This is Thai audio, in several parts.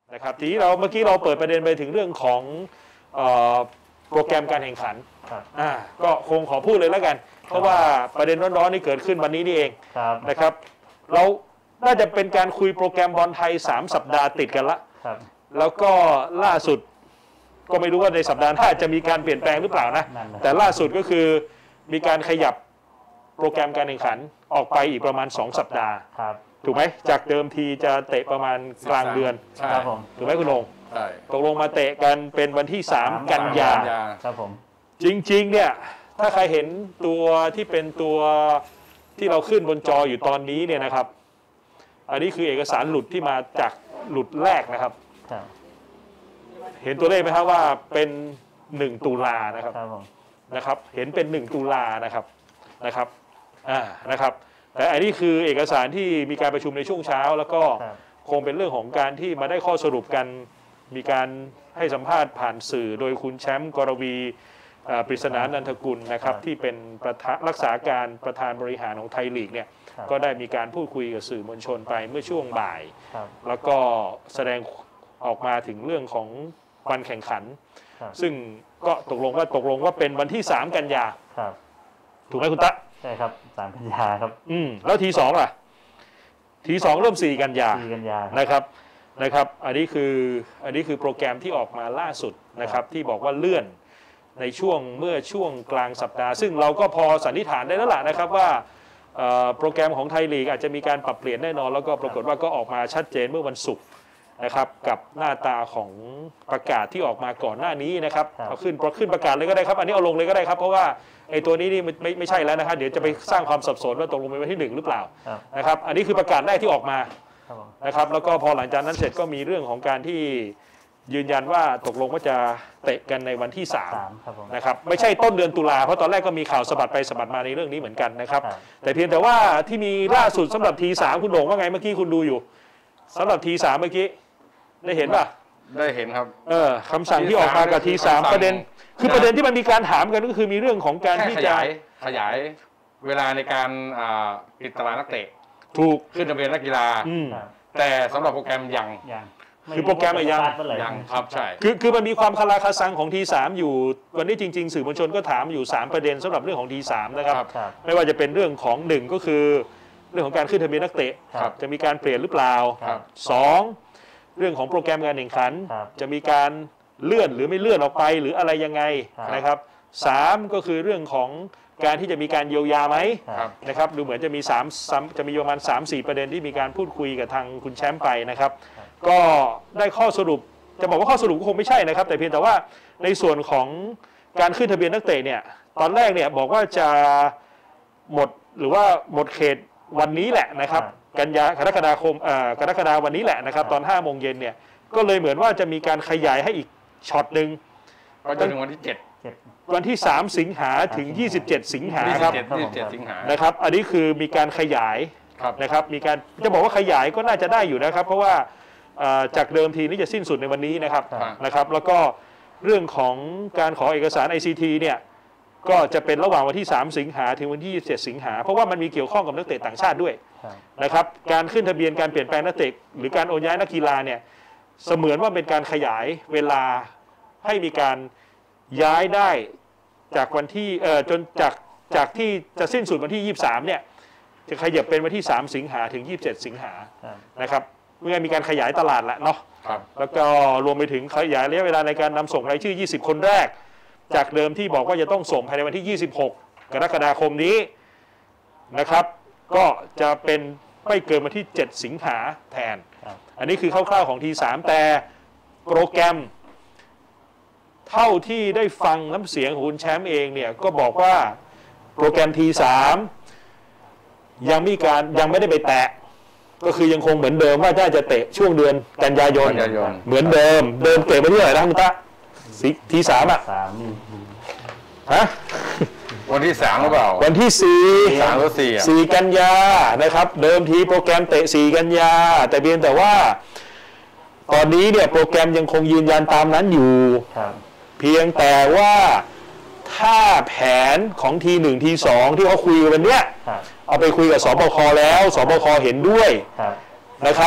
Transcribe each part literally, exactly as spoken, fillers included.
นะครับทีนี้เราเมื่อกี้เราเปิดประเด็นไปถึงเรื่องของโปรแกรมการแข่งขันอ่าก็คงขอพูดเลยแล้วกันเพราะว่าประเด็นร้อนๆนี่เกิดขึ้นวันนี้นี่เองนะครับเราน่าจะเป็นการคุยโปรแกรมบอลไทยสามสัปดาห์ติดกันละแล้วก็ล่าสุดก็ไม่รู้ว่าในสัปดาห์หน้าจะมีการเปลี่ยนแปลงหรือเปล่านะแต่ล่าสุดก็คือมีการขยับโปรแกรมการแข่งขันออกไปอีกประมาณสองสัปดาห์ถูกไหมจากเดิมทีจะเตะประมาณกลางเดือนถูกไหมคุณลงตกลงมาเตะกันเป็นวันที่สามกันยาครับผมจริงๆเนี่ยถ้าใครเห็นตัวที่เป็นตัวที่เราขึ้นบนจออยู่ตอนนี้เนี่ยนะครับอันนี้คือเอกสารหลุดที่มาจากหลุดแรกนะครับเห็นตัวเลขไหมครับว่าเป็นหนึ่งตุลานะครับนะครับเห็นเป็นหนึ่งตุลานะครับนะครับอ่านะครับแต่อันนี้คือเอกสารที่มีการประชุมในช่วงเช้าแล้วก็คงเป็นเรื่องของการที่มาได้ข้อสรุปกันมีการให้สัมภาษณ์ผ่านสื่อโดยคุณแชมป์กรวีปริศนานันทกุลนะครับที่เป็นประธานรักษาการประธานบริหารของไทยลีกเนี่ยก็ได้มีการพูดคุยกับสื่อมวลชนไปเมื่อช่วงบ่ายแล้วก็แสดงออกมาถึงเรื่องของวันแข่งขันซึ่งก็ตกลงว่าตกลงว่าเป็นวันที่สามกันยาถูกไหมคุณตะใช่ครับสามกันยาครับอืมแล้วทีสองล่ะทีสองเริ่มสี่กันยาสี่กันยานะครับนะครับอันนี้คืออันนี้คือโปรแกรมที่ออกมาล่าสุดนะครับที่บอกว่าเลื่อนในช่วงเมื่อช่วงกลางสัปดาห์ซึ่งเราก็พอสันนิษฐานได้แล้วล่ะนะครับว่าโปรแกรมของไทยลีกอาจจะมีการปรับเปลี่ยนแน่นอนแล้วก็ปรากฏว่าก็ออกมาชัดเจนเมื่อวันศุกร์นะครับกับหน้าตาของประกาศที่ออกมาก่อนหน้านี้นะครับเอาขึ้นขึ้นประกาศเลยก็ได้ครับอันนี้เอาลงเลยก็ได้ครับเพราะว่าไอ้ตัวนี้นี่ไม่ไม่ใช่แล้วนะครับเดี๋ยวจะไปสร้างความสับสนว่าตกลงเป็นวันที่หนึ่งหรือเปล่านะครับอันนี้คือประกาศแรกที่ออกมานะครับแล้วก็พอหลังจากนั้นเสร็จก็มีเรื่องของการที่ยืนยันว่าตกลงว่าจะเตะกันในวันที่สามนะครับไม่ใช่ต้นเดือนตุลาเพราะตอนแรกก็มีข่าวสะบัดไปสะบัดมาในเรื่องนี้เหมือนกันนะครับแต่เพียงแต่ว่าที่มีล่าสุดสำหรับทีสามคุณโด่งว่าไงเมื่อกี้คุณดูอยู่สำหรับทีสามเมื่อกี้ได้เห็นป่ะได้เห็นครับเออคำสั่งที่ออกมากับทีสามประเด็นคือประเด็นที่มันมีการถามกันก็คือมีเรื่องของการที่จะขยายเวลาในการปิดตารางนักเตะถูกขึ้นทะเบียนนักกีฬาแต่สำหรับโปรแกรมยังคือโปรแกรมยังยังครับใช่คือคือมันมีความคาราคาซังของทีสามอยู่วันนี้จริงๆสื่อมวลชนก็ถามอยู่สามประเด็นสำหรับเรื่องของทีสามนะครับไม่ว่าจะเป็นเรื่องของหนึ่งก็คือเรื่องของการขึ้นทะเบียนนักเตะจะมีการเปลี่ยนหรือเปล่าสองเรื่องของโปรแกรมการแข่งขันจะมีการเลื่อนหรือไม่เลื่อนออกไปหรืออะไรยังไงนะครับสามก็คือเรื่องของการที่จะมีการเยียวยาไหมนะครับดูเหมือนจะมีสามจะมีประมาณ สามสี่ ประเด็นที่มีการพูดคุยกับทางคุณแชมป์ไปนะครับก็ได้ข้อสรุปจะบอกว่าข้อสรุปก็คงไม่ใช่นะครับแต่เพียงแต่ว่าในส่วนของการขึ้นทะเบียนนักเตะเนี่ยตอนแรกเนี่ยบอกว่าจะหมดหรือว่าหมดเขตวันนี้แหละนะครับกันยากรกฎาคมเอ่อกรกฎาคมวันนี้แหละนะครับตอนห้าโมงเย็นเนี่ยก็เลยเหมือนว่าจะมีการขยายให้อีกช็อตนึงก็จนถึงวันที่เจ็ดวันที่สามสิงหาถึงยี่สิบเจ็ดสิงหาครับยี่สิบเจ็ดสิงหานะครับอันนี้คือมีการขยายนะครับมีการจะบอกว่าขยายก็น่าจะได้อยู่นะครับเพราะว่าจากเดิมทีนี้จะสิ้นสุดในวันนี้นะครับนะครับแล้วก็เรื่องของการขอเอกสาร ไอ ซี ที เนี่ยก็จะเป็นระหว่างวันที่สามสิงหาถึงวันที่ยี่สิบเจ็ดสิงหาเพราะว่ามันมีเกี่ยวข้องกับนักเตะต่างชาติด้วยนะครับการขึ้นทะเบียนการเปลี่ยนแปลงนักเตะหรือการโอนย้ายนักกีฬาเนี่ยเสมือนว่าเป็นการขยายเวลาให้มีการย้ายได้จากวันที่เอ่อจนจากจากที่จะสิ้นสุดวันที่ยี่สิบสามเนี่ยจะขยับเป็นวันที่สามสิงหาถึงยี่สิบเจ็ดสิงหานะครับเมื่อมีการขยายตลาดแล้วเนาะแล้วก็รวมไปถึงขยายระยะเวลาในการนำส่งรายชื่อยี่สิบคนแรกจากเดิมที่บอกว่าจะต้องส่งภายในวันที่ยี่สิบหกกรกฎาคมนี้นะครับก็จะเป็นไม่เกินวันที่เจ็ดสิงหาแทนอันนี้คือคร่าวๆของทีสามแต่โปรแกรมเท่าที่ได้ฟังน้ำเสียงของคุณแชมป์เองเนี่ยก็บอกว่าโปรแกรมทีสามยังมีการยังไม่ได้ไปแตะก็คือยังคงเหมือนเดิมว่าถ้าจะเตะช่วงเดือนกันยายนเหมือนเดิมเดิมเตะไปเรื่อยนะคุณตาทีสามอ่ะฮะวันที่สามหรือเปล่าวันที่สี่สามหรือสี่สี่กันยานะครับเดิมทีโปรแกรมเตะสี่กันยาแต่เพียงแต่ว่าตอนนี้เนี่ยโปรแกรมยังคงยืนยันตามนั้นอยู่เพียงแต่ว่าถ้าแผนของทีหนึ่งทีสองที่เขาคุยกันเนี้ยเอาไปคุยกับสบคแล้วสบคเห็นด้วยนะครับ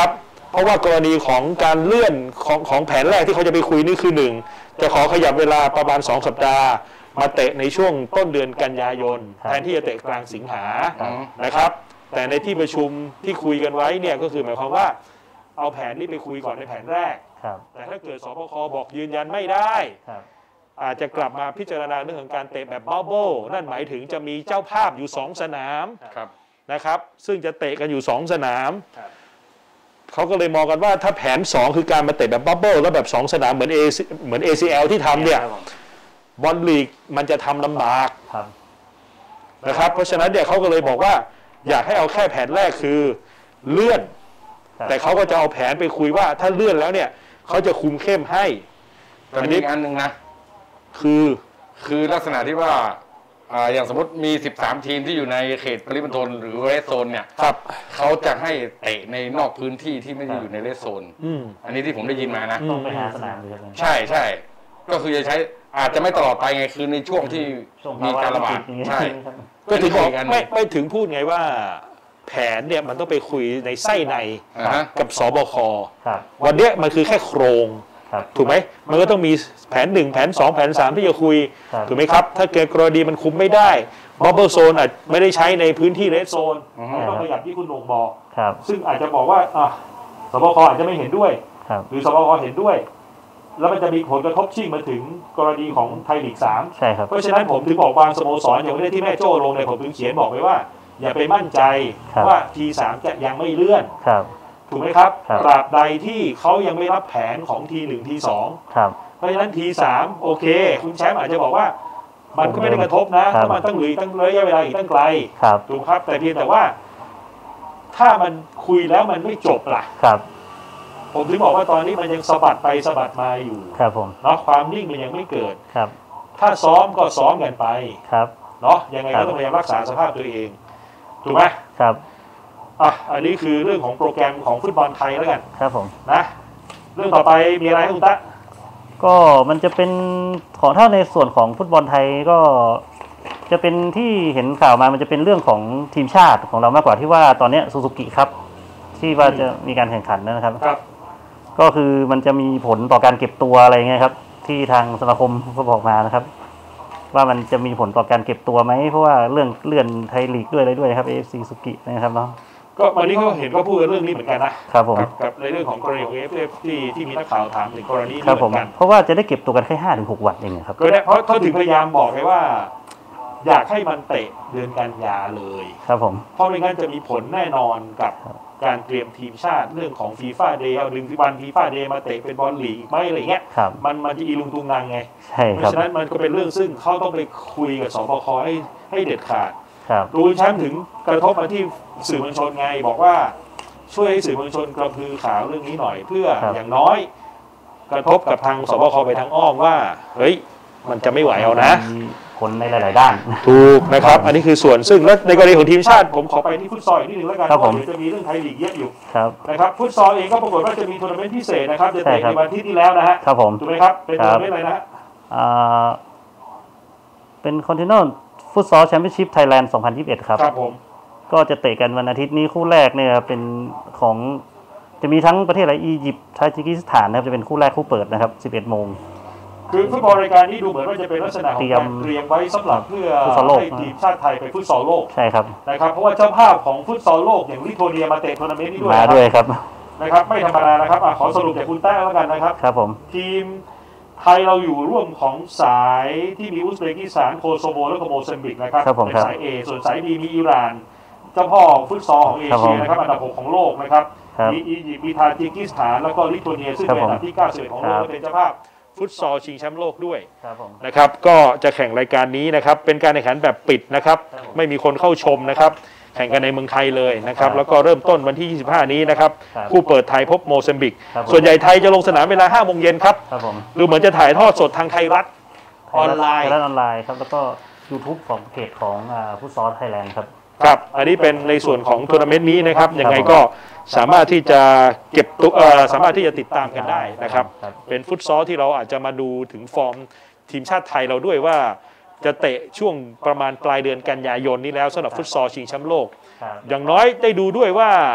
เพราะว่ากรณีของการเลื่อนของของแผนแรกที่เขาจะไปคุยนี่คือหนึ่งจะขอขยับเวลาประมาณสองสัปดาห์มาเตะในช่วงต้นเดือนกันยายนแทนที่จะเตะกลางสิงหานะครับแต่ในที่ประชุมที่คุยกันไว้เนี่ยก็คือหมายความว่าเอาแผนนี้ไปคุยก่อนในแผนแรกแต่ถ้าเกิดสบคบอกยืนยันไม่ได้อาจจะกลับมาพิจารณาเรื่องของการเตะแบบบับเบิ้ลนั่นหมายถึงจะมีเจ้าภาพอยู่สองสนามนะครับซึ่งจะเตะกันอยู่สองสนามเขาก็เลยมองกันว่าถ้าแผนสองคือการมาเตะแบบบับเบิ้ลแล้วแบบสองสนามเหมือนเอเหมือน เอ ซี แอล ที่ทำเนี่ยบอลลีกมันจะทำลำบากนะครับเพราะฉะนั้นเนี่ยเขาก็เลยบอกว่าอยากให้เอาแค่แผนแรกคือเลื่อนแต่เขาก็จะเอาแผนไปคุยว่าถ้าเลื่อนแล้วเนี่ยเขาจะคุมเข้มให้อันนี้อันหนึ่งนะคือคือลักษณะที่ว่าอย่างสมมติมีสิบสามทีมที่อยู่ในเขตปริมณฑลหรือเรดโซนเนี่ยเขาจะให้เตะในนอกพื้นที่ที่ไม่ได้อยู่ในเรดโซนอันนี้ที่ผมได้ยินมานะต้องไปหาสนามใช่ใช่ก็คือจะใช้อาจจะไม่ตลอดไปไงคือในช่วงที่มีการระบาดใช่ก็ถึงบอกไม่ไม่ถึงพูดไงว่าแผนเนี่ยมันต้องไปคุยในไส้ในกับสบควันนี้มันคือแค่โครงถูกไหมมันก็ต้องมีแผนหนึ่งแผนสองแผนสามที่จะคุยถูกไหมครับถ้าเกิดกรณีมันคุมไม่ได้บับเบิ้ลโซนอาจไม่ได้ใช้ในพื้นที่เรดโซนต้องขยับที่คุณหนุ่มบอกซึ่งอาจจะบอกว่าสบคอาจจะไม่เห็นด้วยหรือสบคเห็นด้วยแล้วมันจะมีผลกระทบชิ่งมาถึงกรณีของไทยลีกสามเพราะฉะนั้นผมถึงบอกบางสโมสรอย่างที่ที่แม่โจ้ลงในผมถึงเขียนบอกไว้ว่าอย่าไปมั่นใจว่า ที สาม จะยังไม่เลื่อนถูกไหมครับตราบใดที่เขายังไม่รับแผนของ ที หนึ่ง ที สองเพราะฉะนั้น ที สาม โอเคคุณแชมป์อาจจะบอกว่ามันก็ไม่ได้กระทบนะเพราะมันตั้งเหลือตั้งระยะเวลาอีกตั้งไกลถูกครับแต่เพียงแต่ว่าถ้ามันคุยแล้วมันไม่จบล่ะผมถึงบอกว่าตอนนี้มันยังสะบัดไปสะบัดมาอยู่ครับผมเนาะความนิ่งมันยังไม่เกิดครับถ้าซ้อมก็ซ้อมกันไปครับเนาะยังไงก็ต้องพยายามรักษาสภาพตัวเองถูกไหมครับอ่ะอันนี้คือเรื่องของโปรแกรมของฟุตบอลไทยแล้วกันครับผมนะเรื่องต่อไปมีอะไรคุณตะก็มันจะเป็นของถ้าในส่วนของฟุตบอลไทยก็จะเป็นที่เห็นข่าวมามันจะเป็นเรื่องของทีมชาติของเรามากกว่าที่ว่าตอนนี้ซูซูกิครับที่ว่าจะมีการแข่งขันนะครับครับก็คือมันจะมีผลต่อการเก็บตัวอะไรเงี้ยครับที่ทางสมาคมเขาบอกมานะครับว่ามันจะมีผลต่อการเก็บตัวไหมเพราะว่าเรื่องเลื่อนไทยลีกด้วยอะไรด้วยครับ เอ เอฟ ซี สุกินะครับเนาะก็วันนี้เขาเห็นก็พูดเรื่องนี้เหมือนกันนะครับผมกับในเรื่องของกรณีของ เอ เอฟ เอฟ ที่ที่มีนักข่าวถามถึงกรณีนี้เหมือนกันเพราะว่าจะได้เก็บตัวกันแค่ห้าถึงหกวันเองครับก็ได้เพราะเขาถึงพยายามบอกไงว่าอยากให้มันเตะเดือนกันยาเลยครับผมเพราะไม่งั้นจะมีผลแน่นอนกับการเตรียมทีมชาติเรื่องของฟีฟ่าเดย์เอาดึงวันฟีฟ่าเดย์มาเตะเป็นบอลลีกไหมอะไรเงี้ยมันมันจะอีลุงตุงนางไงเพราะฉะนั้นมันก็เป็นเรื่องซึ่งเขาต้องไปคุยกับสบคให้ให้เด็ดขาดรู้แชมป์ถึงกระทบมาที่สื่อมวลชนไงบอกว่าช่วยให้สื่อมวลชนกระพือข่าวเรื่องนี้หน่อยเพื่ออย่างน้อยกระทบกับทางสบคไปทางอ้อมว่าเฮ้ยมันจะไม่ไหวเอานะคนในหลายๆด้านถูกนะครับอันนี้คือส่วนซึ่งในกรณีของทีมชาติผมขอไปที่ฟุตซอลนิดนึงแล้วกันเพราะเดี๋ยวจะมีเรื่องไทยลีกเยอะอยู่นะครับฟุตซอลเองก็ปรากฏว่าจะมีทัวร์นาเมนต์พิเศษนะครับจะเตะในวันที่ที่แล้วนะฮะครับผมถูกไหมครับเป็นทัวร์นาเมนต์อะไรนะอ่าเป็นคอนติเนนตัลฟุตซอลแชมเปี้ยนชิพไทยแลนด์สองพันยี่สิบเอ็ดครับครับผมก็จะเตะกันวันอาทิตย์นี้คู่แรกเนี่ยเป็นของจะมีทั้งประเทศอะไรอียิปต์ทาจิกิสถานนะครับจะเป็นคู่แรกคู่เปิดนะครับสิบเอ็ดโมงคือฟุตบอลรายการนี้ดูเหมือนว่าจะเป็นลักษณะของการเตรียมไว้สำหรับเพื่อให้ทีมชาติไทยไปฟุตซอลโลกใช่ครับนะครับเพราะว่าเจ้าภาพของฟุตซอลโลกอย่างลิทัวเนียมาเตะทัวร์นาเมนต์นี้ด้วยมาด้วยครับนะครับไม่ธรรมดานะครับขอสรุปจากคุณแต้แล้วกันนะครับครับผมทีมไทยเราอยู่ร่วมของสายที่มีอุซเบกิสถานโคโซโวและก็โมซัมบิกนะครับในสาย A ส่วนสาย B มีอิหร่านเจ้าพ่อฟุตซอลของเอเชียนะครับอันดับหกของโลกนะครับมีอียิปต์มีทาจิกิสถานแล้วก็ลิทัวเนียซึ่งเป็นอันดับที่เก้าสิบเอ็ดของโลกเป็นเจ้าภาพฟุตซอลชิงแชมป์โลกด้วยนะครับก็จะแข่งรายการนี้นะครับเป็นการแข่งขันแบบปิดนะครับไม่มีคนเข้าชมนะครับแข่งกันในเมืองไทยเลยนะครับแล้วก็เริ่มต้นวันที่ยี่สิบห้านี้นะครับคู่เปิดไทยพบโมซัมบิกส่วนใหญ่ไทยจะลงสนามเวลาห้าโมงเย็นครับดูเหมือนจะถ่ายทอดสดทางไทยรัฐออนไลน์ไทยรัฐออนไลน์ครับแล้วก็ YouTube ของเพจของฟุตซอลไทยแลนด์ครับครับอันนี้เป็นในส่วนของทัวร์นาเมนต์นี้นะครับยังไงก็สามารถที่จะเก็บตัวสามารถที่จะติดตามกันได้นะครับเป็นฟุตซอลที่เราอาจจะมาดูถึงฟอร์มทีมชาติไทยเราด้วยว่าจะเตะช่วงประมาณปลายเดือนกันยายนนี้แล้วสำหรับฟุตซอลชิงแชมป์โลกอย่างน้อยได้ดูด้วยว่า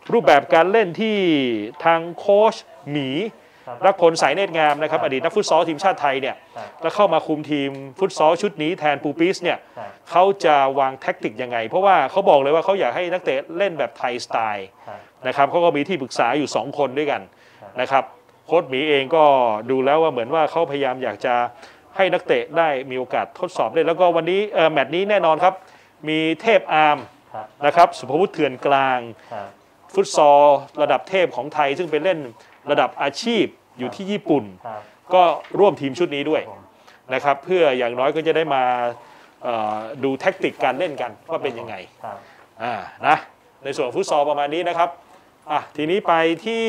รูปแบบการเล่นที่ทางโค้ชหมีรักพลสายเนตรงามนะครับอดีตนักฟุตซอลทีมชาติไทยเนี่ยแล้วเข้ามาคุมทีมฟุตซอลชุดนี้แทนปูปิสเนี่ยเขาจะวางแท็กติกยังไงเพราะว่าเขาบอกเลยว่าเขาอยากให้นักเตะเล่นแบบไทยสไตล์นะครับเขาก็มีที่ปรึกษาอยู่สองคนด้วยกันนะครับโค้ชหมีเองก็ดูแล้วว่าเหมือนว่าเขาพยายามอยากจะให้นักเตะได้มีโอกาสทดสอบเล่นแล้วก็วันนี้แมตช์นี้แน่นอนครับมีเทพอาร์มนะครับสุภวุฒิเถื่อนกลางฟุตซอลระดับเทพของไทยซึ่งเป็นเล่นระดับอาชีพอยู่ที่ญี่ปุ่นก็ร่วมทีมชุดนี้ด้วยนะครับเพื่ออย่างน้อยก็จะได้มาดูแท็กติกการเล่นกันว่าเป็นยังไงอ่านะในส่วนฟุตซอลประมาณนี้นะครับอ่ะทีนี้ไปที่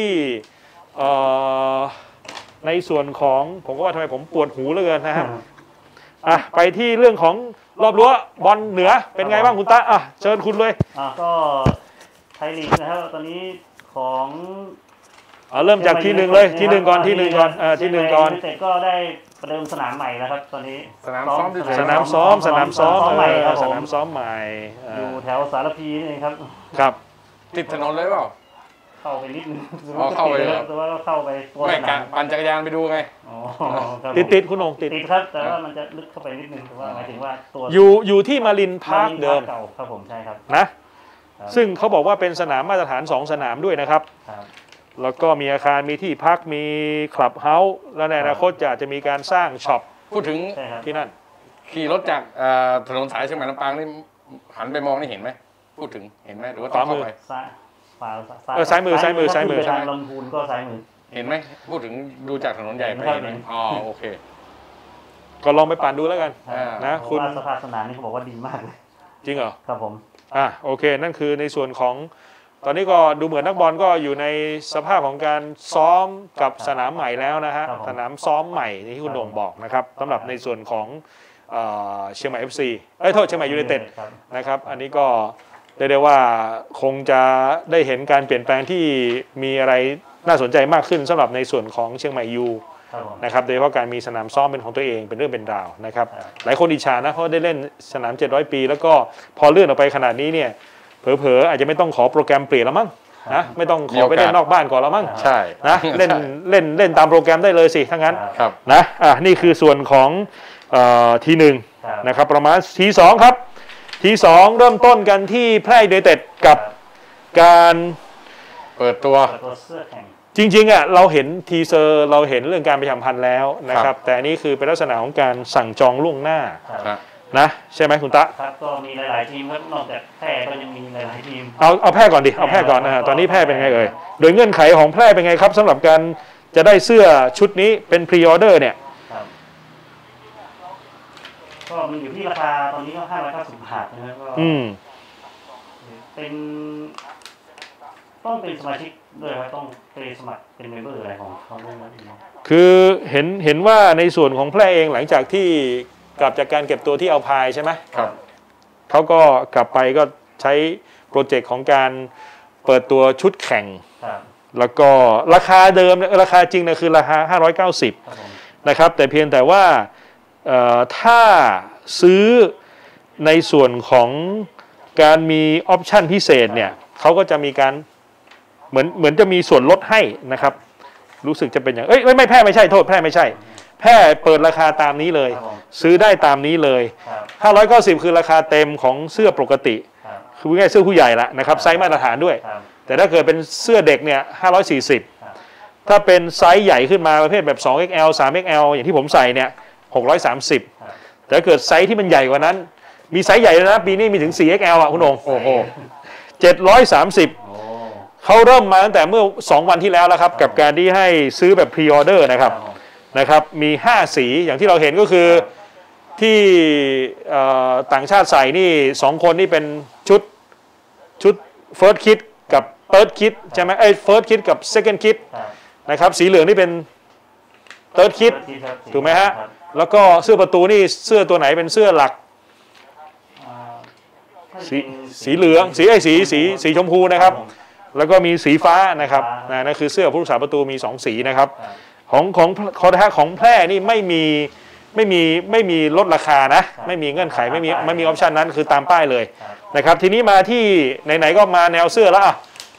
ในส่วนของผมก็ว่าทำไมผมปวดหูเหลือเกินนะฮะอ่ะไปที่เรื่องของรอบรั้วบอลเหนือเป็นไงบ้างคุณตาอ่ะเชิญคุณเลยอ่ะก็ไทยลีกนะครับตอนนี้ของเอาเริ่มจากที่หนึ่งเลยที่หนึ่งก่อนที่หนึ่งก่อนอ่าที่หนึ่งก่อนเสร็จก็ได้ประเดิมสนามใหม่แล้วครับตอนนี้สนามซ้อมสนามซ้อมสนามซ้อมใหม่ครับสนามซ้อมใหม่อยู่แถวสารพีนี่เองครับครับติดถนนเลยเปล่าเข้าไปนิดนึงเข้าไปแต่ว่าก็เข้าไปตัวไม่การปั่นจักรยานไปดูไงติดติดคุณองติดติดครับแต่ว่ามันจะลึกเข้าไปนิดนึงแต่ว่าหมายถึงว่าตัวอยู่อยู่ที่มารินพาร์คเดิมครับผมใช่ครับนะซึ่งเขาบอกว่าเป็นสนามมาตรฐานสองสนามด้วยนะครับแล้วก็มีอาคารมีที่พักมีคลับเฮาส์และในอนาคตจะจะมีการสร้างช็อปพูดถึงที่นั่นขี่รถจากถนนสายเชียงใหม่ลำปางนี่หันไปมองนี่เห็นไหมพูดถึงเห็นไหมหรือว่าต้องเข้าไปซ้ายเออซ้ายมือซ้ายมือซ้ายมือทางลำพูนก็ซ้ายมือเห็นไหมพูดถึงดูจากถนนใหญ่ไปเห็นไหมอ๋อโอเคก็ลองไปปั่นดูแล้วกันนะคุณสภาพสนามนี่เขาบอกว่าดีมากเลยจริงเหรอครับผมอ่ะโอเคนั่นคือในส่วนของตอนนี้ก็ดูเหมือนนักบอลก็อยู่ในสภาพของการซ้อมกับสนามใหม่แล้วนะฮะสนามซ้อมใหม่ที่คุณโด่งบอกนะครับสำหรับในส่วนของเชียงใหม่ เอฟ ซี เอ้ยโทษเชียงใหม่ยูไนเต็ดนะครับอันนี้ก็เรียกได้ว่าคงจะได้เห็นการเปลี่ยนแปลงที่มีอะไรน่าสนใจมากขึ้นสำหรับในส่วนของเชียงใหม่ยูนะครับโดยเฉพาะการมีสนามซ้อมเป็นของตัวเองเป็นเรื่องเป็นราวนะครับหลายคนอิจฉานะเพราะได้เล่นสนามเจ็ดร้อยปีแล้วก็พอเลื่อนออกไปขนาดนี้เนี่ยเผลอๆอาจจะไม่ต้องขอโปรแกรมเปลี่ยนแล้วมั้งนะไม่ต้องขอไปเล่นนอกบ้านก่อนแล้วมั้งใช่นะเล่นเล่นเล่นตามโปรแกรมได้เลยสิทั้งนั้นนะอ่ะนี่คือส่วนของทีหนึ่งนะครับประมาณทีสองครับทีสองเริ่มต้นกันที่แพร่ยูไนเต็ดกับการเปิดตัวจริงๆอ่ะเราเห็นทีเซอร์เราเห็นเรื่องการประชาสัมพันธ์แล้วนะครับแต่อันนี้คือเป็นลักษณะของการสั่งจองล่วงหน้านะใช่ไหมคุณตะครับก็มีหลายๆทีมครับนอกจากแพร่ก็ยังมีหลายๆทีมเอาเอาแพร่ก่อนดิเอาแพร่ก่อนนะตอนนี้แพร่เป็นไงเอ่ยโดยเงื่อนไขของแพร่เป็นไงครับสำหรับการจะได้เสื้อชุดนี้เป็นพรีออเดอร์เนี่ยก็มันอยู่ที่ราคาตอนนี้ก็ห้าร้อยเก้าสิบบาทนะครับก็เป็นต้องเป็นสมาชิกด้วยครับต้องไปสมัครเป็นเมมเบอร์อะไรของเขาด้วยนะคือเห็นเห็นว่าในส่วนของแพร่เองหลังจากที่กลับจากการเก็บตัวที่เอาพายใช่ไหมครับเขาก็กลับไปก็ใช้โปรเจกต์ของการเปิดตัวชุดแข่งแล้วก็ราคาเดิมราคาจริงนะคือราคาห้าร้อยเก้าสิบนะครับแต่เพียงแต่ว่าถ้าซื้อในส่วนของการมีออปชั่นพิเศษเนี่ยเขาก็จะมีการเหมือนเหมือนจะมีส่วนลดให้นะครับรู้สึกจะเป็นอย่างเอ้ยไม่แพ้ไม่ใช่โทษแพ้ไม่ใช่แพ้เปิดราคาตามนี้เลยซื้อได้ตามนี้เลยห้าร้อยเก้าสิบคือราคาเต็มของเสื้อปกติคือง่ายเสื้อผู้ใหญ่ละนะครับไซส์มาตรฐานด้วยแต่ถ้าเกิดเป็นเสื้อเด็กเนี่ยห้าร้อยสี่สิบถ้าเป็นไซส์ใหญ่ขึ้นมาประเภทแบบ สอง เอ็กซ์ แอล สาม เอ็กซ์ แอล อย่างที่ผมใส่เนี่ยหกร้อยสามสิบแต่ถ้าเกิดไซส์ที่มันใหญ่กว่านั้นมีไซส์ใหญ่แล้วนะปีนี้มีถึง สี่ เอ็กซ์ แอล อ่ะคุณองค์โอ้โหเจ็ดร้อยสามสิบเขาเริ่มมาตั้งแต่เมื่อสองวันที่แล้วแล้วครับกับการที่ให้ซื้อแบบพรีออเดอร์นะครับนะครับมีห้าสีอย่างที่เราเห็นก็คือที่ต่างชาติใส่นี่สองคนนี่เป็นชุดชุด First Kit กับ Third Kit ใช่ไหมไอ้ First Kit กับ Second Kit นะครับสีเหลืองนี่เป็น Third Kit ถูกไหมฮะแล้วก็เสื้อประตูนี่เสื้อตัวไหนเป็นเสื้อหลักสีสีเหลืองสีไอ้สีสีสีชมพูนะครับแล้วก็มีสีฟ้านะครับนั่นคือเสื้อผู้รักษาประตูมีสองสีนะครับของของของของแพร่นี่ไม่มีไม่มีไม่มีลดราคานะไม่มีเงื่อนไขไม่มีไม่มีออปชันนั้นคือตามป้ายเลยนะครับทีนี้มาที่ไหนๆก็มาแนวเสื้อแล้ว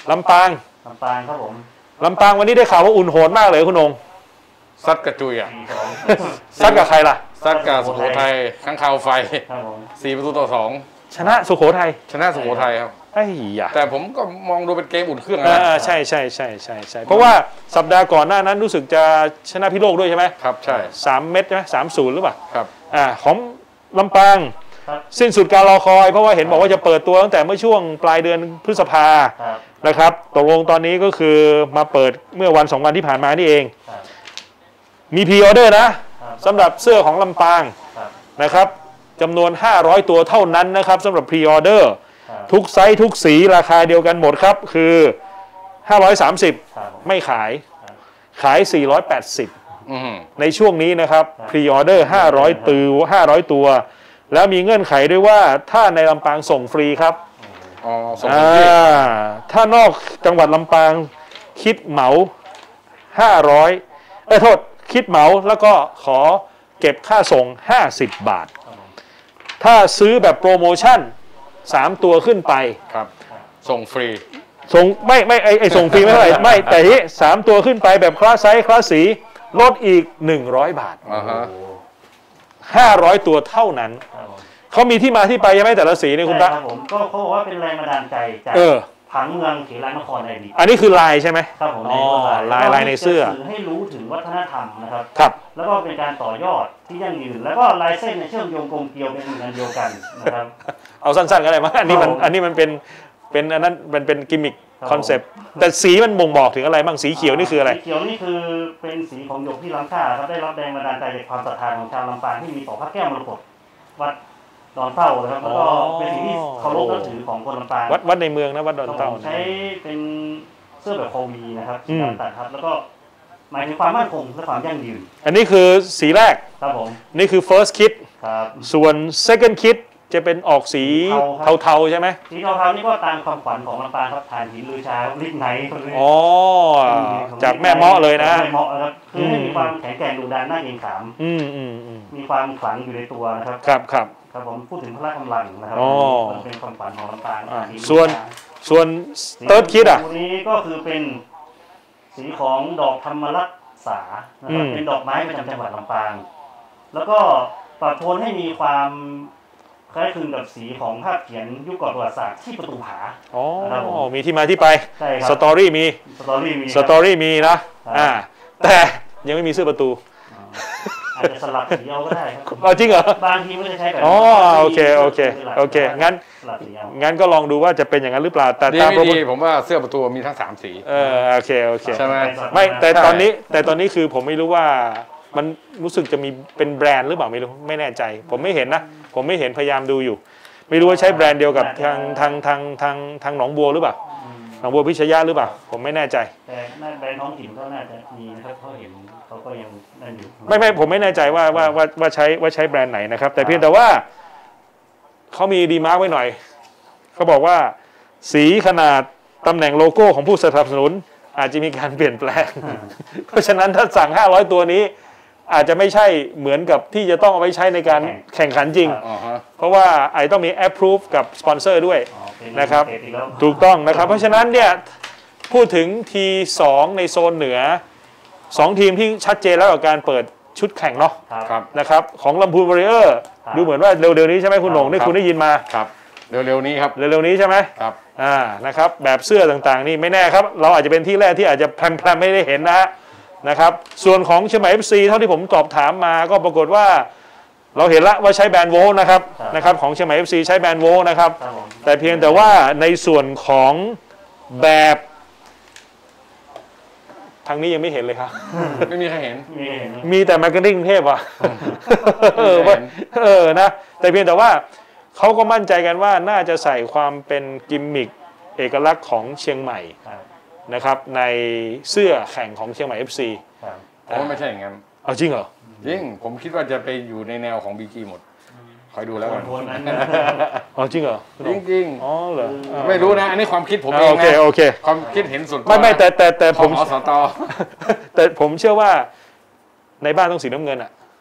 ลำปางลำปางครับผมลำปางวันนี้ได้ข่าวว่าอุ่นโหดมากเลยคุณองค์ซัดกระจุยอ่ะซัดกับใครล่ะซัดกับสุโขทัยข้างข่าวไฟสี่ประตูต่อสองชนะสุโขทัยชนะสุโขทัยครับไอ้ยาแต่ผมก็มองดูเป็นเกมอุ่นเครื่องนะใช่ใช่ใช่ใช่ใช่เพราะว่าสัปดาห์ก่อนหน้านั้นรู้สึกจะชนะพิโลกด้วยใช่ไหมครับใช่สามเม็ดใช่ไหมสามศูนย์หรือเปล่าครับอ่าของลำปางสิ้นสุดการรอคอยเพราะว่าเห็นบอกว่าจะเปิดตัวตั้งแต่เมื่อช่วงปลายเดือนพฤษภานะครับตกลงตอนนี้ก็คือมาเปิดเมื่อวันสองวันที่ผ่านมานี่เองมีพรีออเดอร์นะสำหรับเสื้อของลำปางนะครับจำนวนห้าร้อยตัวเท่านั้นนะครับสำหรับพรีออเดอร์ทุกไซส์ทุกสีราคาเดียวกันหมดครับคือห้าร้อยสามสิบไม่ขายขายสี่ร้อยแปดสิบในช่วงนี้นะครับพรีออเดอร์ห้าร้อยตัวห้าร้อยตัวแล้วมีเงื่อนไขด้วยว่าถ้าในลำปางส่งฟรีครับอ๋อส่งฟรีถ้านอกจังหวัดลำปางคิดเหมาห้าร้อยเอ้ยโทษคิดเหมาแล้วก็ขอเก็บค่าส่งห้าสิบบาทถ้าซื้อแบบโปรโมชั่นสามตัวขึ้นไปครับส่งฟรีส่งไม่ไม่ไอไอส่งฟรีไม่เท่าไหร่ไม่แต่ที่สามตัวขึ้นไปแบบคลาสไซส์คลาสสีลดอีกหนึ่งร้อยบาทอ่าฮะห้าร้อยตัวเท่านั้นเขามีที่มาที่ไปยังไม่แต่ละสีเนี่ยคุณตาครับผมก็เขาบอกว่าเป็นแรงบันดาลใจจากผังเมืองเขลานครในอดีตอันนี้คือลายใช่ไหมครับผมอ๋อลายลายในเสื้อให้รู้ถึงวัฒนธรรมนะครับครับแล้วก็เป็นการต่อยอดที่ยั่งยืนแล้วก็ลายเส้นในเชื่อมโยงกลมเกลียวเป็นเหมือนเดียวกันนะครับเอาสั้นๆก็ได้มั้งอันนี้มันอันนี้มันเป็นเป็นอันนั้นมันเป็นกิมมิคคอนเซปต์แต่สีมันบ่งบอกถึงอะไรบ้างสีเขียวนี่คืออะไรสีเขียวนี่คือเป็นสีของหยกที่ล้ำค่าครับได้รับแรงบันดาลใจจากความศรัทธาของชาวลำปางที่มีต่อพระแก้วมรกตวัดดอนเต้านะครับแล้วก็เป็นสิ่งที่เคารพนับถือของคนลำปางวัดวัดในเมืองนะวัดดอนเต้าใช้เป็นเสื้อแบบโควีนะครับการตัดครับแล้วก็หมายถึงความมั่นคงและความยั่งยืนอันนี้คือสีแรกครับผมนี่คือ first kit ครับส่วน second kit จะเป็นออกสีเทาๆใช่ไหมสีเทาๆนี่ก็ตามความฝันของลำปางครับฐานหินลือชาลิกไนท์อ๋อจากแม่เมาะเลยนะแม่เมาะครับคือให้มีความแข็งแกร่งดุดันน่าเกรงขามมีความขลังอยู่ในตัวนะครับครับครับครับผมพูดถึงพละกำลังนะครับมันเป็นความฝันของลำปางส่วนส่วนเติร์ดคิดอ่ะตัวนี้ก็คือเป็นสีของดอกธรรมรักษานะครับเป็นดอกไม้ประจำจังหวัดลำปางแล้วก็ปรับโทนให้มีความคล้ายคลึงกับสีของภาพเขียนยุคก่อนประวัติศาสตร์ที่ประตูผาอ๋อมีที่มาที่ไปสตอรี่มีสตอรี่มีสตอรี่มีนะอ่าแต่ยังไม่มีเสื้อประตูอาจจะสลับสีเอาก็ได้ครับเอาจริงเหรอบางทีมันจะใช้แบบอ๋อโอเคโอเคโอเคงั้นงั้นก็ลองดูว่าจะเป็นอย่างนั้นหรือเปล่าแต่ตามโปรโมชั่นผมว่าเสื้อประตูมีทั้งสามสีเออโอเคโอเคใช่ไหมไม่แต่ตอนนี้แต่ตอนนี้คือผมไม่รู้ว่ามันรู้สึกจะมีเป็นแบรนด์หรือเปล่าไม่รู้ไม่แน่ใจผมไม่เห็นนะผมไม่เห็นพยายามดูอยู่ไม่รู้ว่าใช้แบรนด์เดียวกับทางทางทางทางทางหนองบัวหรือเปล่าหนองบัวพิชยะหรือเปล่าผมไม่แน่ใจแต่แบรนด์ท้องถิ่นก็น่าจะมีนะครับเขาเห็นเขาก็ยังนั่นอยู่ไม่ไม่ผมไม่แน่ใจว่าว่าว่าว่าใช้ว่าใช้แบรนด์ไหนนะครับแต่เพียงแต่ว่าเขามีดีมาร์กไว้หน่อยเขาบอกว่าสีขนาดตำแหน่งโลโก้ของผู้สนับสนุนอาจจะมีการเปลี่ยนแปลงเพราะฉะนั้นถ้าสั่งห้าร้อยตัวนี้อาจจะไม่ใช่เหมือนกับที่จะต้องเอาไว้ใช้ในการแข่งขันจริงเพราะว่าไอต้องมี approve กับสปอนเซอร์ด้วยนะครับถูกต้องนะครับเพราะฉะนั้นเนี่ยพูดถึง ที สอง ในโซนเหนือสองทีมที่ชัดเจนแล้วกับการเปิดชุดแข่งเนาะนะครับของลำพูนวอริเออร์ดูเหมือนว่าเร็วๆนี้ใช่ไหมคุณหนงนี่คุณได้ยินมาครับเร็วๆนี้ครับเร็วๆนี้ใช่ไหมครับอ่านะครับแบบเสื้อต่างๆนี่ไม่แน่ครับเราอาจจะเป็นที่แรกที่อาจจะแพรมๆไม่ได้เห็นนะนะครับส่วนของเชียงใหม่ เอฟ ซี เท่าที่ผมสอบถามมาก็ปรากฏว่าเราเห็นละว่าใช้แบรนด์โวลนะครับนะครับของเชียงใหม่ เอฟ ซี ใช้แบรนด์โวลนะครับแต่เพียงแต่ว่าในส่วนของแบบทางนี้ยังไม่เห็นเลยครับไม่มีใครเห็นมีแต่มาร์เก็ตติ้งกรุงเทพอ่ะเออเออนะแต่เพียงแต่ว่าเขาก็มั่นใจกันว่าน่าจะใส่ความเป็นกิมมิคเอกลักษณ์ของเชียงใหม่นะครับในเสื้อแข่งของเชียงใหม่ เอฟ ซีผมว่าไม่ใช่อย่างนั้นเอาจริงเหรอจริงผมคิดว่าจะไปอยู่ในแนวของ บี จี หมดคอยดูแล้วกันเอาจริงเหรอจริงจริงอ๋อเหรอไม่รู้นะอันนี้ความคิดผมเองนะโอเคโอเคความคิดเห็นส่วนตัวไม่ไม่แต่แต่แต่ผมอสตแต่ผมเชื่อว่าในบ้านต้องสีน้ำเงินอ่ะ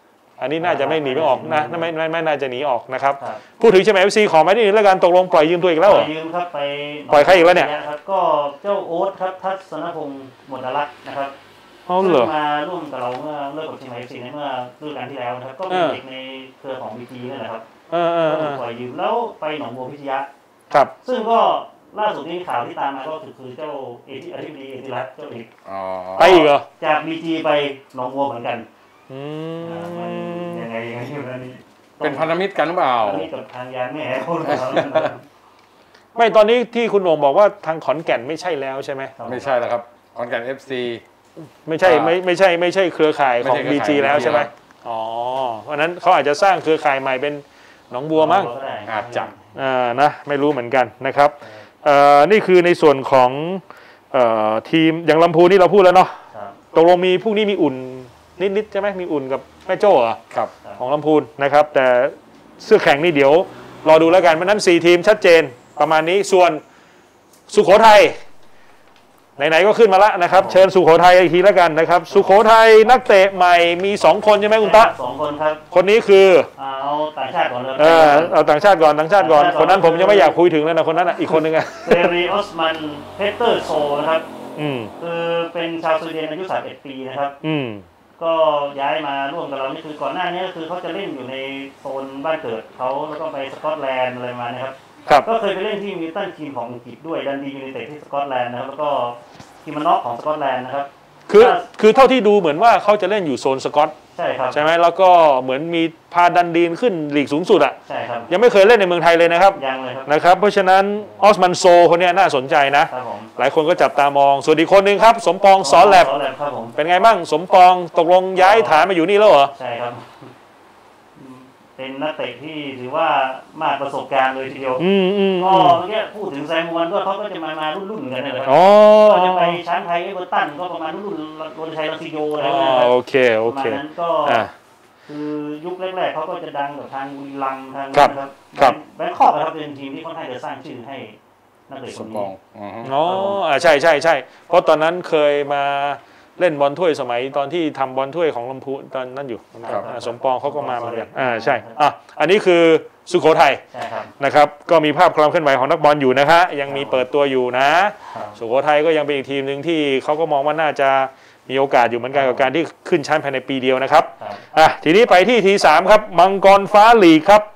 อันนี้น่าจะไม่หนีไม่ออกนะไม่ไม่ไม่น่าจะหนีออกนะครับครับพูดถึงแชมป์ เอฟ ซี ขอมาที่นี่แล้วกันตกลงปล่อยยืมตัวอีกแล้วเหรอปล่อยยืมครับไปปล่อยใครอีกแล้วเนี่ยครับก็เจ้าโอ๊ตครับทัศนพงศ์หมดรักษ์นะครับเอาเหรอซึ่งมาร่วมกับเราเมื่อเลิกกับเชียงใหม่ เอฟ ซี ในเมื่อฤดูกาลที่แล้วนะครับก็เป็นเออเด็กในเครือของ บี จี นั่นแหละครับเออเออก็เอถูกอปล่อยยืมแล้วไปหนองบัวพิชยะครับซึ่งก็ล่าสุดนี้ข่าวที่ตามมาก็คือคือเจ้าเอธิอธิบดีเอธิรัตน์เจ้าเอกอ๋อไปอีกเหรอจาก บี จี ไปหนองบัวเหมือนกันอือ่ามันมยังไงยังไงอยู่นั่นนี่เป็นพันธมิตรกันหรือเปล่าอันนี้กับทางยานแม่เขาหรือเปล่าไม่ตอนนี้ที่คุณโหน่งบอกว่าทางขอนแก่นไม่ใช่แล้วใช่ไหมไม่ใช่แล้วครับขอนแก่น เอฟ ซีไม่ใช่ไม่ไม่ใช่ไม่ใช่เครือข่ายของไม่ใช่เครือบีข่ายจี แล้วใช่ไหมครับอ๋อเพราะฉะนั้นเขาอาจจะสร้างเครือข่ายใหม่เป็นหนองบัวมั้งอาจจะอ่านะไม่รู้เหมือนกันนะครับเอ่อนี่คือในส่วนของเอ่อทีมอย่างลำพูนนี่เราพูดแล้วเนาะครับตกลงมีพวกนี้มีอุ่นนิดๆใช่ไหมมีอุ่นกับแม่โจ้เหรอครับของลำพูนนะครับ แต่เสื้อแข่งนี่เดี๋ยวรอดูแล้วกันเพราะฉะนั้นสี่ทีมชัดเจนประมาณนี้ส่วนสุโขทัยไหนๆก็ขึ้นมาแล้วนะครับ เชิญสุโขทัยอีกทีแล้วกันนะครับ สุโขทัยนักเตะใหม่มีสองคนใช่ไหมคุณตะสองคนครับคนนี้คือเอาต่างชาติก่อนเลยเออเอาต่างชาติก่อนต่างชาติก่อนคนนั้นผมยังไม่อยากคุยถึงเลยนะคนนั้นอ่ะอีกคนนึงอ่ะเซรีออสมันเพเตอร์โซนะครับอืมคือเป็นชาวสวีเดนอายุสามสิบเอ็ดปีนะครับอืมก็ย้ายมาร่วมกับเรานี่คือก่อนหน้านี้ก็คือเขาจะเล่นอยู่ในโซนบ้านเกิดเขาแล้วก็ไปสกอตแลนด์อะไรมานะครับครับก็เคยไปเล่นที่มิลตันทีมของอังกฤษด้วยดันดียูไนเต็ดที่สกอตแลนด์นะครับแล้วก็ทีมมันน็อกของสกอตแลนด์นะครับคือคือเท่าที่ดูเหมือนว่าเขาจะเล่นอยู่โซนสกอตใช่ครับใช่ไหมแล้วก็เหมือนมีพาดันดีนขึ้นลีกสูงสุดอ่ะใช่ครับยังไม่เคยเล่นในเมืองไทยเลยนะครับยังเลยครับนะครับ เพราะฉะนั้นออสมันโซคนเนี้ยน่าสนใจนะครับผมหลายคนก็จับตามองส่วนอีกคนหนึ่งครับ สมปองสอนแลบสอนแลบครับผมเป็นไงบ้างสมปองตกลงย้ายฐานมาอยู่นี่แล้วเหรอใช่ครับอืมเป็นนักเตะที่ถือว่ามากประสบการณ์เลยทีเดียวอืมอืมก็อืมเมื่อกี้พูดถึงไซมวนก็เขาก็จะมามารุ่นๆกันนะครัอ๋อก็จะไปช้างไทยเอเวอร์ตันก็ประมาณรุ่นๆโรนชัยรังสิโยอะไรอ๋อแบบนี้โอนะครับเคโอประมาเคณนั้นก็อ่าคือยุคแรกๆเขาก็จะดังกับทางบุรีรัมย์ทางครับนะครับครับแบงคอกนะครับเป็นทีมที่ค่อนข้างจะสร้างชื่อให้นักเตะคสนมนี้ปองอือฮึอ๋ออ่าใช่ใช่ใช่เพราะตอนนั้นเคยมาเล่นบอลถ้วยสมัยตอนที่ทำบอลถ้วยของลำพูนตอนนั้นอยู่อ่าสมปองเขาก็มาเหมือนกันอ่าใช่อ่ะอันนี้คือสุโขทัยใช่ครับนะครับก็มีภาพความเคลื่อนไหวของนักบอลอยู่นะฮะยังมีเปิดตัวอยู่นะครับสุโขทัยก็ยังเป็นอีกทีมหนึ่งที่เขาก็มองว่าน่าจะมีโอกาสอยู่เหมือนกันกับการที่ขึ้นชั้นภายในปีเดียวนะครับครับอ่ะทีนี้ไปที่ทีสามครับมังกรฟ้าลีกครับ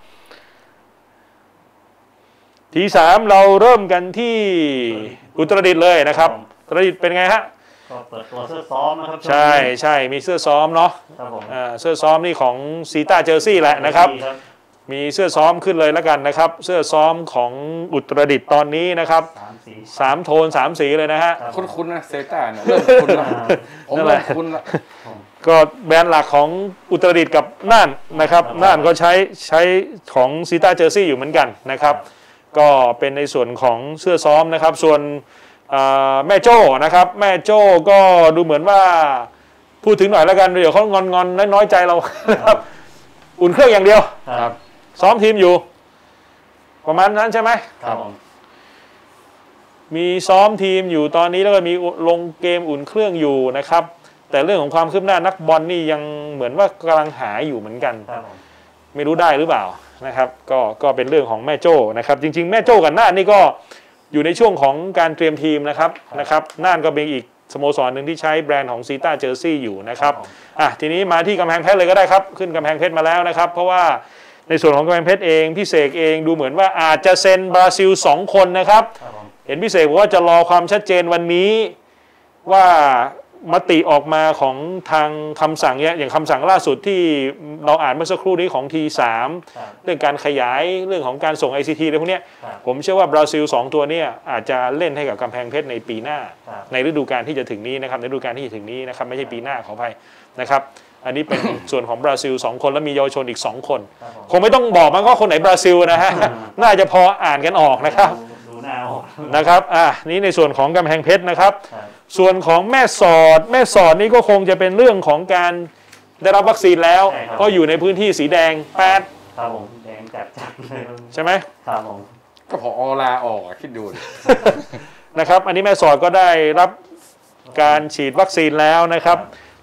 ทีสามเราเริ่มกันที่อุตรดิตถ์เลยนะครับอุตรดิตถ์เป็นไงฮะก็เปิดตัวเสื้อซ้อมนะครับใช่ใช่มีเสื้อซ้อมเนาะครับผมอ่าเสื้อซ้อมนี่ของซีต้าเจอร์ซี่แหละนะครับดีครับมีเสื้อซ้อมขึ้นเลยแล้วกันนะครับ เสื้อซ้อมของอุตรดิตถ์ตอนนี้นะครับสามสีสามโทนสามสีเลยนะฮะครับคุ้นๆนะเซต้าเนี่ยเริ่มคุ้นละผมนั่นแหเริ่ละมคุ้นละก็แบรนด์หลักของอุตรดิตถ์กับน่านนะครับน่านก็ใช้ใช้ของซีต้าเจอร์ซี่อยู่เหมือนกันนะครับ ก็เป็นในส่วนของเสื้อซ้อมนะครับ ส่วนเอ่อแม่โจ้นะครับ แม่โจ้ก็ดูเหมือนว่าพูดถึงหน่อยแล้วกันเดี๋ยวเขางอนงอนๆน้อยๆใจเรา นะครับอุ่นเครื่องอย่างเดียวครับซ้อมทีมอยู่ ประมาณนั้นใช่ไหมครับผมมีซ้อมทีมอยู่ตอนนี้แล้วก็มีลงเกมอุ่นเครื่องอยู่นะครับ แต่เรื่องของความคืบหน้านักบอลนี่ยังเหมือนว่ากำลังหาอยู่เหมือนกันครับผมไม่รู้ได้หรือเปล่านะครับก็ก็เป็นเรื่องของแม่โจ้นะครับจริงๆแม่โจ้กับน่านนี่ก็อยู่ในช่วงของการเตรียมทีมนะครับนะครับน่านก็เป็นอีกสโมสรหนึ่งที่ใช้แบรนด์ของซีต้าเจอร์ซี่อยู่นะครับอ่ะทีนี้มาที่กำแพงเพชรเลยก็ได้ครับขึ้นกำแพงเพชรมาแล้วนะครับเพราะว่าในส่วนของกำแพงเพชรเองพี่เสกเองดูเหมือนว่าอาจจะเซ็นบราซิลสองคนนะครับครับผมเห็นพี่เสกบอกว่าจะรอความชัดเจนวันนี้ว่ามติออกมาของทางคำสั่งเนี่ยอย่างคำสั่งล่าสุดที่เราอ่านเมื่อสักครู่นี้ของ ที สามครับเรื่องการขยายเรื่องของการส่ง ไอ ซี ที อะไรพวกเนี้ยครับผมเชื่อว่าบราซิลสองตัวเนี่ยอาจจะเล่นให้กับกำแพงเพชรในปีหน้าครับในฤดูกาลที่จะถึงนี้นะครับในฤดูกาลที่จะถึงนี้นะครับไม่ใช่ปีหน้าขออภัยนะครับอันนี้เป็น ส่วนของบราซิลสองคนแล้วมีเยาวชนอีกสองคนครับผมคงไม่ต้องบอกมันก็คนไหนบราซิลนะฮะ น่าจะพออ่านกันออกนะครับดูดูหน้าออกนะครับอ่ะนี่ในส่วนของกำแพงเพชรนะครับครับส่วนของแม่สอดแม่สอดนี่ก็คงจะเป็นเรื่องของการได้รับวัคซีนแล้วเพราะอยู่ในพื้นที่สีแดงแปดครับผมแดงจัดจัดเลยใช่ไหมครับผมก็พออลาออกอะคิดดูดินะครับอันนี้แม่สอดก็ได้รับการฉีดวัคซีนแล้วนะครับ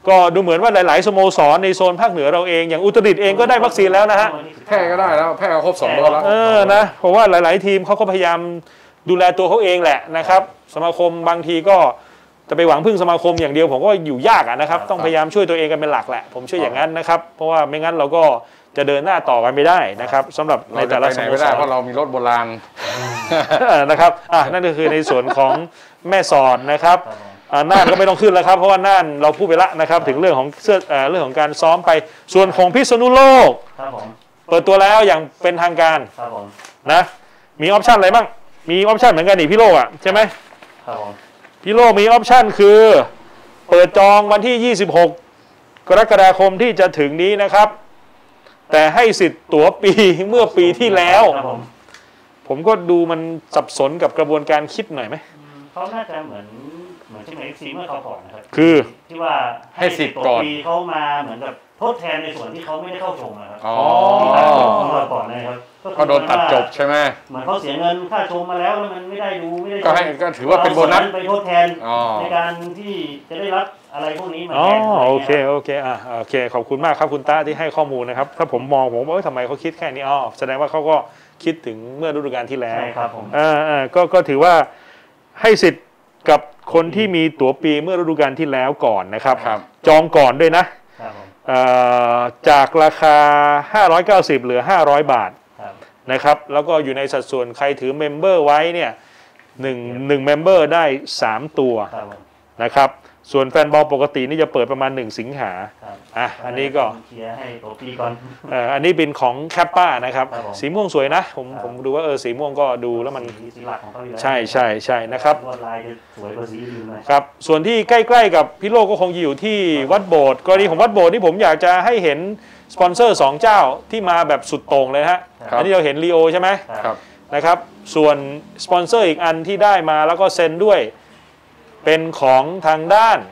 ก็ดูเหมือนว่าหลายๆสโมสรในโซนภาคเหนือเราเองอย่างอุตรดิตถ์เองก็ได้วัคซีนแล้วนะฮะแพร่ก็ได้แล้วแพร่ครบสองโดสแล้วเออนะเพราะว่าหลายๆทีมเขาก็พยายามดูแลตัวเขาเองแหละนะครับสมาคมบางทีก็จะไปหวังพึ่งสมาคมอย่างเดียวผมก็อยู่ยากนะครับต้องพยายามช่วยตัวเองกันเป็นหลักแหละผมเชื่ออย่างนั้นนะครับเพราะว่าไม่งั้นเราก็จะเดินหน้าต่อกันไม่ได้นะครับสำหรับในแต่ละสโมสรเพราะเรามีรถโบราณนะครับอ่ะนั่นก็คือในส่วนของแม่สอดนะครับน่านก็ไม่ต้องขึ้นแล้วครับเพราะว่าน่านเราพูดไปละนะครับถึงเรื่องของเสื้อเรื่องของการซ้อมไปส่วนของพิษณุโลกเปิดตัวแล้วอย่างเป็นทางการนะมีออปชั่นอะไรบ้างมีออปชั่นเหมือนกันนี่พี่โลกอ่ะใช่ไหมพี่โลกมีออปชั่นคือเปิดจองวันที่ยี่สิบหกกรกฎาคมที่จะถึงนี้นะครับแต่ให้สิทธิ์ตั๋วปีเมื่อปีที่แล้วผมก็ดูมันสับสนกับกระบวนการคิดหน่อยไหมเขาน่าจะเหมือนเหมือนใช่ไหมเอฟซีเมื่อเขาก่อนนะครับคือที่ว่าให้สิทธิ์ก่อนปีเขามาเหมือนแบบทดแทนในส่วนที่เขาไม่ได้เข้าชมนะครับอ๋อที่ตัดจบของเราก่อนนะครับก็โดนตัดจบใช่ไหมเหมือนเขาเสียเงินค่าชมมาแล้วแล้วมันไม่ได้ดูไม่ได้ก็ให้ก็ถือว่าเป็นโบนัสไปทดแทนในการที่จะได้รับอะไรพวกนี้มาแทนอ๋อโอเคโอเคอ่ะโอเคขอบคุณมากครับคุณต้าที่ให้ข้อมูลนะครับถ้าผมมองผมว่าทำไมเขาคิดแค่นี้อ๋อแสดงว่าเขาก็คิดถึงเมื่อฤดูกาลที่แล้วใช่ครับผมอ่าอ่าก็ก็ถือว่าให้สิทธิ์กับคนที่มีตั๋วปีเมื่อฤดูกาลที่แล้วก่อนนะครับจองก่อนด้วยนะจากราคาห้าร้อยเก้าสิบเหลือห้าร้อยบาทนะครับแล้วก็อยู่ในสัดส่วนใครถือเมมเบอร์ไว้เนี่ยหนึ่งหนึ่งเมมเบอร์ได้สามตัวนะครับส่วนแฟนบอลปกตินี่จะเปิดประมาณหนึ่งสิงหาอ่ะอันนี้ก็เชียร์ให้ตัวปีก่อนเอ่ออันนี้เป็นของแคปป้านะครับสีม่วงสวยนะผมผมดูว่าเออสีม่วงก็ดูแล้วมันใช่ใช่ใช่นะครับลายสวยกว่าสีอื่นครับส่วนที่ใกล้ๆกับพี่โลก็คงอยู่ที่วัดโบสถ์กรณีของวัดโบสถ์ที่ผมอยากจะให้เห็นสปอนเซอร์สองเจ้าที่มาแบบสุดโต่งเลยฮะอันนี้เราเห็นลีโอใช่ไหมครับนะครับส่วนสปอนเซอร์อีกอันที่ได้มาแล้วก็เซ็นด้วยเป็นของทางด้าน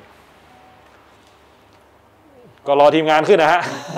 ก็รอทีมงานขึ้นนะฮะ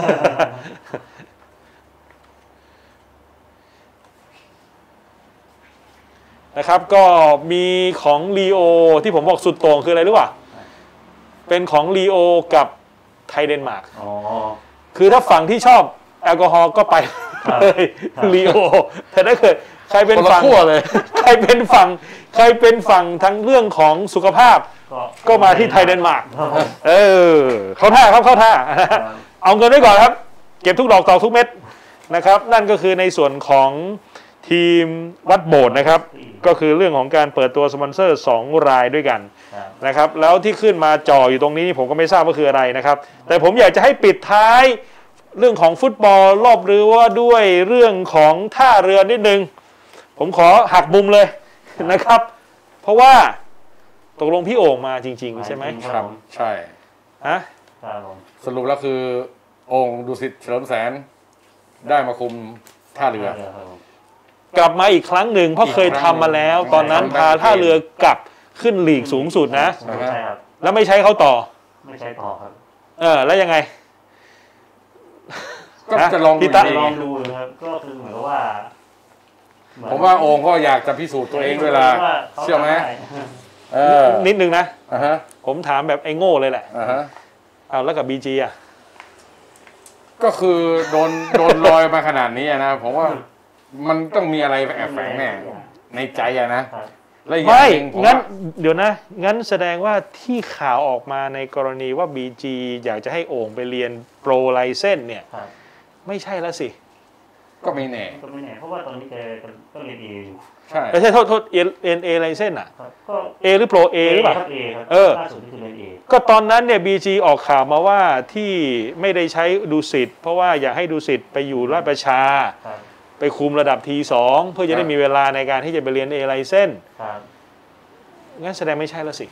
นะครับก็มีของลีโอที่ผมบอกสุดโต่งคืออะไรรู้ป่ะเป็นของลีโอกับไทยเดนมาร์กคือถ้าฝั่งที่ชอบแอลกอฮอล์ก็ไปเลยลีโอแต่ถ้าเกิดใครเป็นฝั่งเลยใครเป็นฝั่งใครเป็นฝั่งทั้งเรื่องของสุขภาพก็มาที่ไทยเดนมาร์กเออเข้าท่าครับเข้าท่าเอาเงินไว้ก่อนครับเก็บทุกดอกตอกทุกเม็ดนะครับนั่นก็คือในส่วนของทีมวัดโบสถ์นะครับก็คือเรื่องของการเปิดตัวสปอนเซอร์สองรายด้วยกันนะครับแล้วที่ขึ้นมาจ่ออยู่ตรงนี้ผมก็ไม่ทราบว่าคืออะไรนะครับแต่ผมอยากจะให้ปิดท้ายเรื่องของฟุตบอลรอบเรือว่าด้วยเรื่องของท่าเรือนิดนึงผมขอหักมุมเลยนะครับเพราะว่าตกลงพี่โอ่งมาจริงๆใช่ไหมครับใช่ฮะสรุปแล้วคือโอ่งดุสิตเฉลิมแสนได้มาคุมท่าเรือกลับมาอีกครั้งหนึ่งเพราะเคยทำมาแล้วตอนนั้นพาท่าเรือกลับขึ้นลีกสูงสุดนะแล้วไม่ใช้เขาต่อไม่ใช้ต่อครับเออแล้วยังไงก็จะลองดูลองดูนะครับก็คือเหมือนว่าผมว่าโอ่งก็อยากจะพิสูจน์ตัวเองเวลาเชื่อไหมนิดนึงนะ uh-huh. ผมถามแบบไอ้โง่เลยแหละ uh-huh. เอาแล้วกับบีจีอ่ะก็คือโดนโดนลอยมาขนาดนี้นะผมว่ามันต้องมีอะไรแอบแฝงแน่ในใจอะนะไม่งั้นเดี๋ยวนะงั้นแสดงว่าที่ข่าวออกมาในกรณีว่า บี จี อยากจะให้โอ่งไปเรียนโปรไลเซนส์เนี่ยไม่ใช่แล้วสิก็ไม่แน่ก็ไม่แน่เพราะว่าตอนนี้แกก็เรียนเออยู่ใช่ไม่ใช่โทษโทษเอ็นเอไลเซนส์อ่ะเอหรือโปรเอหรือเปล่าเออก็ตอนนั้นเนี่ย บี จี ออกข่าวมาว่าที่ไม่ได้ใช้ดูสิตเพราะว่าอยากให้ดูสิตไปอยู่ราชประชาไปคุมระดับ ที สอง เพื่อจะได้มีเวลาในการที่จะไปเรียน A license งั้นแสดงไม่ใช่แล้วสิ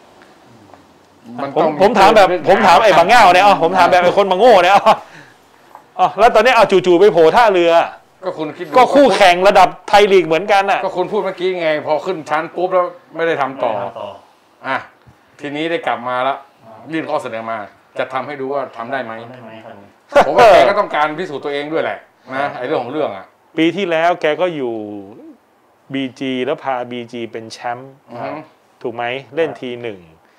ผมผมถามแบบผมถามไอ้บางเง่าเนี่ยอ๋อผมถามแบบไอ้คนบางโง่เนี่ยอ๋อแล้วตอนนี้เอาจู่ๆไปโผล่ท่าเรือก็คุณคิดก็คู่แข่งระดับไทยลีกเหมือนกันอ่ะก็คุณพูดเมื่อกี้ไงพอขึ้นชั้นปุ๊บแล้วไม่ได้ทำต่ออ่ะทีนี้ได้กลับมาแล้วยื่นข้อเสนอมาจะทำให้ดูว่าทำได้ไหมผมว่าแกก็ต้องการพิสูจน์ตัวเองด้วยแหละนะไอ้เรื่องของเรื่องอ่ะปีที่แล้วแกก็อยู่ บี จี แล้วพา บี จี เป็นแชมป์ถูกไหมเล่นทีหนึ่ง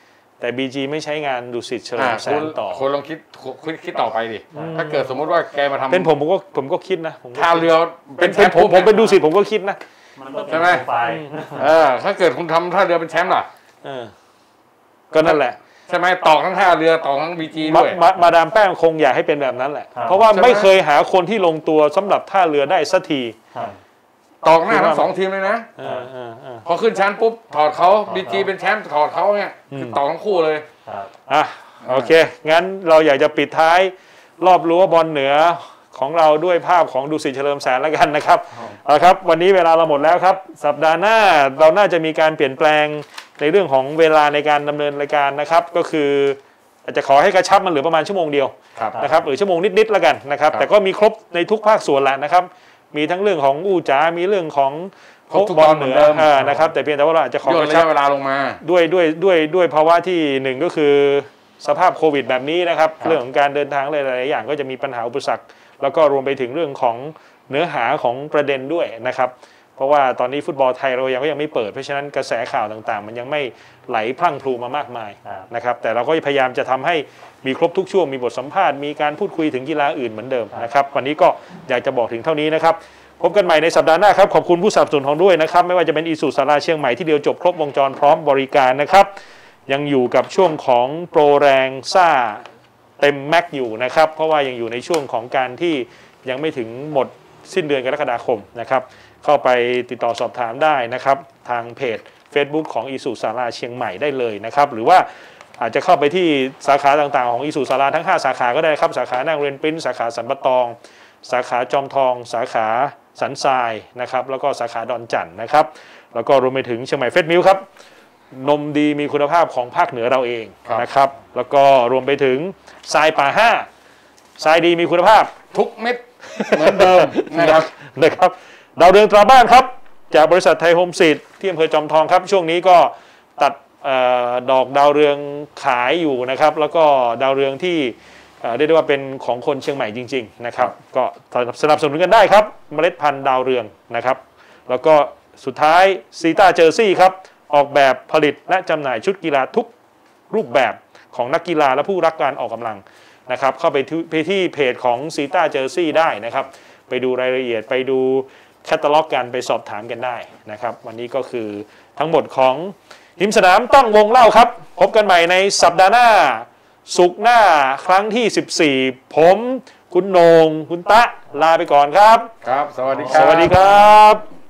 แต่ บี จี ไม่ใช้งานดุสิตเฉลิมแสนต่อคนลองคิดคิดต่อไปดิถ้าเกิดสมมติว่าแกมาทำเป็นผมผมก็ผมก็คิดนะท่าเรือเป็นเป็นผมผมเป็นดุสิตผมก็คิดนะใช่ไหมเออถ้าเกิดคุณทำท่าเรือเป็นแชมป์ล่ะเออก็นั่นแหละใช่ไหมต่อทั้งท่าเรือต่อทั้ง บี จี ด้วยมาดามแป้งคงอยากให้เป็นแบบนั้นแหละเพราะว่าไม่เคยหาคนที่ลงตัวสำหรับท่าเรือได้สักทีต่อหน้าทั้งสองทีมเลยนะพอขึ้นชั้นปุ๊บถอดเขา บี จี เป็นแชมป์ถอดเขาเนี่ยคือต่อทั้งคู่เลยอ่ะโอเคงั้นเราอยากจะปิดท้ายรอบรั้วบอลเหนือของเราด้วยภาพของดุสิตเฉลิมแสนแล้วกันนะครับเอาครับวันนี้เวลาเราหมดแล้วครับสัปดาห์หน้าเราน่าจะมีการเปลี่ยนแปลงในเรื่องของเวลาในการดำเนินรายการนะครับก็คืออาจจะขอให้กระชับมันเหลือประมาณชั่วโมงเดียวนะครับหรือชั่วโมงนิดๆแล้วกันนะครับแต่ก็มีครบในทุกภาคส่วนแหละนะครับมีทั้งเรื่องของอู้จ๋ามีเรื่องของบอลเหนือนะครับแต่เพียงแต่ว่าเราอาจจะขอกระชับเวลาลงมาด้วยด้วยด้วยด้วยภาวะที่หนึ่งก็คือสภาพโควิดแบบนี้นะครับเรื่องของการเดินทางหลายๆอย่างก็จะมีปัญหาอุปสรรคแล้วก็รวมไปถึงเรื่องของเนื้อหาของประเด็นด้วยนะครับเพราะว่าตอนนี้ฟุตบอลไทยเรายังก็ยังไม่เปิดเพราะฉะนั้นกระแสข่าวต่างๆมันยังไม่ไหลพลั่งพลูมามากมายนะครับแต่เราก็พยายามจะทำให้มีครบทุกช่วงมีบทสัมภาษณ์มีการพูดคุยถึงกีฬาอื่นเหมือนเดิมนะครับวันนี้ก็อยากจะบอกถึงเท่านี้นะครับพบกันใหม่ในสัปดาห์หน้าครับขอบคุณผู้สนับสนุนของด้วยนะครับไม่ว่าจะเป็นอีซูซาร่าเชียงใหม่ที่เดียวจบครบวงจรพร้อมบริการนะครับยังอยู่กับช่วงของโปรแรงซ่าเต็มแม็กอยู่นะครับเพราะว่ายังอยู่ในช่วงของการที่ยังไม่ถึงหมดสิ้นเดือนกรกฎาคมนะครับเข้าไปติดต่อสอบถามได้นะครับทางเพจ Facebook ของอีซูซาร่าเชียงใหม่ได้เลยนะครับหรือว่าอาจจะเข้าไปที่สาขาต่างๆของอีซูซาร่าทั้งห้าสาขาก็ได้ครับสาขาหน้าโรงเรียนปริ้นสาขาสันปะตองสาขาจอมทองสาขาสันทรายนะครับแล้วก็สาขาดอนจันทร์นะครับแล้วก็รวมไปถึงเชียงใหม่เฟสมิลครับนมดีมีคุณภาพของภาคเหนือเราเองนะครับแล้วก็รวมไปถึงทรายป่าห้าทรายดีมีคุณภาพทุกเม็ดเหมือนเดิมนะครับนะครับดาวเรืองตราบ้านครับจากบริษัทไทยโฮมซีดที่อำเภอจอมทองครับช่วงนี้ก็ตัดดอกดาวเรืองขายอยู่นะครับแล้วก็ดาวเรืองที่เรียกได้ว่าเป็นของคนเชียงใหม่จริงๆนะครับก็สนับสนุนกันได้ครับเมล็ดพันธุ์ดาวเรืองนะครับแล้วก็สุดท้ายซีต้าเจอร์ซี่ครับออกแบบผลิตและจำหน่ายชุดกีฬาทุกรูปแบบของนักกีฬาและผู้รักการออกกำลังนะครับเข้าไปที่เพจของซีต้าเจอร์ซี่ได้นะครับไปดูรายละเอียดไปดูแคตตาล็อกกันไปสอบถามกันได้นะครับวันนี้ก็คือทั้งหมดของหิมสนามตั้งวงเล่าครับพบกันใหม่ในสัปดาห์หน้าศุกร์หน้าครั้งที่สิบสี่ผมคุณโหน่งคุณตะลาไปก่อนครับครับสวัสดีครับสวัสดีครับ